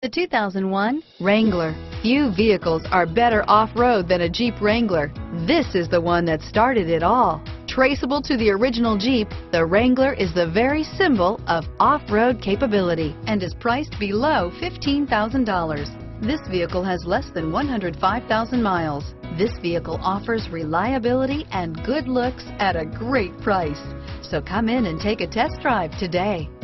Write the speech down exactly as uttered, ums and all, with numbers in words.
The two thousand one Wrangler. Few vehicles are better off-road than a Jeep Wrangler. This is the one that started it all. Traceable to the original Jeep, the Wrangler is the very symbol of off-road capability and is priced below fifteen thousand dollars. This vehicle has less than one hundred five thousand miles. This vehicle offers reliability and good looks at a great price. So come in and take a test drive today.